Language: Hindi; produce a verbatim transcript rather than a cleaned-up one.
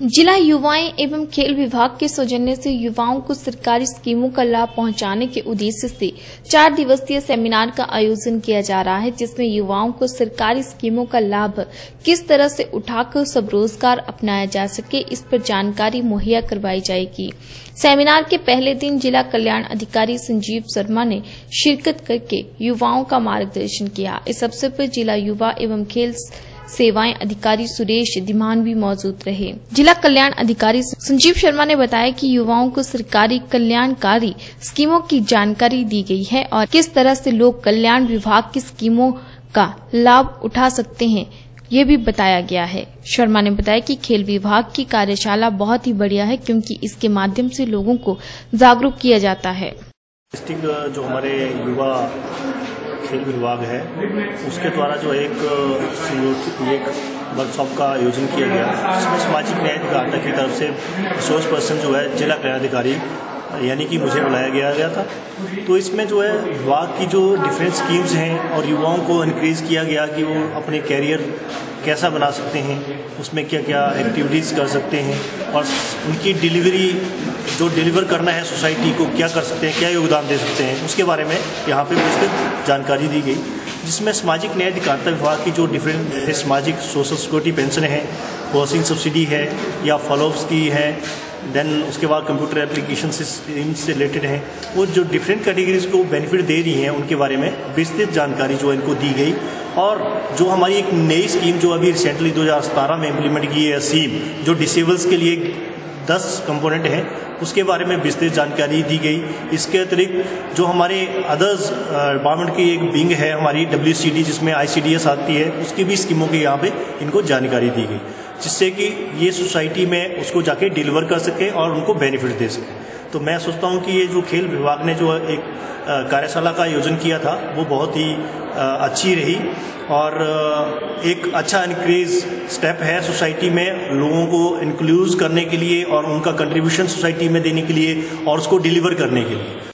जिला युवाएं एवं खेल विभाग के सौजन्य से युवाओं को सरकारी स्कीमों का लाभ पहुंचाने के उद्देश्य से चार दिवसीय सेमिनार का आयोजन किया जा रहा है, जिसमें युवाओं को सरकारी स्कीमों का लाभ किस तरह से उठाकर स्वरोजगार अपनाया जा सके, इस पर जानकारी मुहैया करवाई जाएगी। सेमिनार के पहले दिन जिला कल्याण अधिकारी संजीव शर्मा ने शिरकत करके युवाओं का मार्गदर्शन किया। इस अवसर पर जिला युवा एवं खेल सेवाएं अधिकारी सुरेश धीमान भी मौजूद रहे। जिला कल्याण अधिकारी संजीव शर्मा ने बताया कि युवाओं को सरकारी कल्याणकारी स्कीमों की जानकारी दी गई है और किस तरह से लोग कल्याण विभाग की स्कीमों का लाभ उठा सकते हैं, ये भी बताया गया है। शर्मा ने बताया कि खेल विभाग की कार्यशाला बहुत ही बढ़िया है, क्योंकि इसके माध्यम से लोगों को जागरूक किया जाता है। डिस्ट्रिक्ट जो हमारे युवा खेल विभाग है उसके द्वारा जो एक एक वर्कशॉप का आयोजन किया गया, जिसमें सामाजिक न्याय अधिकारिता की तरफ से रिसोर्स पर्सन जो है जिला कल्याण अधिकारी यानी कि मुझे बुलाया गया गया था। तो इसमें जो है विभाग की जो डिफरेंट स्कीम्स हैं और युवाओं को इनक्रेज किया गया कि वो अपने कैरियर कैसा बना सकते हैं, उसमें क्या क्या एक्टिविटीज़ कर सकते हैं और उनकी डिलीवरी जो डिलीवर करना है सोसाइटी को क्या कर सकते हैं, क्या योगदान दे सकते हैं, उसके बारे में यहाँ पे विस्तृत जानकारी दी गई, जिसमें सामाजिक न्याय अधिकारिता विभाग की जो डिफरेंट सामाजिक सोशल सिक्योरिटी पेंशन है, हाउसिंग सब्सिडी है या फॉलोअप्स की है, देन उसके बाद कंप्यूटर एप्लीकेशन से से रिलेटेड है, वो जो डिफरेंट कैटेगरीज को बेनिफिट दे रही हैं उनके बारे में विस्तृत जानकारी जो इनको दी गई। और जो हमारी एक नई स्कीम जो अभी रिसेंटली दो हज़ार सतारह में इम्प्लीमेंट की है स्कीम, जो डिसेबल्स के लिए दस कंपोनेंट हैं, उसके बारे में विस्तृत जानकारी दी गई। इसके अतिरिक्त जो हमारे अदर्स डिपार्टमेंट की एक विंग है हमारी डब्ल्यू सी डी, जिसमें आई सी डी एस आती है, उसकी भी स्कीमों की यहाँ पे इनको जानकारी दी गई, जिससे कि ये सोसाइटी में उसको जाके डिलीवर कर सकें और उनको बेनिफिट दे सकें। तो मैं सोचता हूँ कि ये जो खेल विभाग ने जो एक कार्यशाला का आयोजन किया था वो बहुत ही अच्छी रही और एक अच्छा इनक्रीज स्टेप है सोसाइटी में लोगों को इंक्लूड करने के लिए और उनका कंट्रीब्यूशन सोसाइटी में देने के लिए और उसको डिलीवर करने के लिए।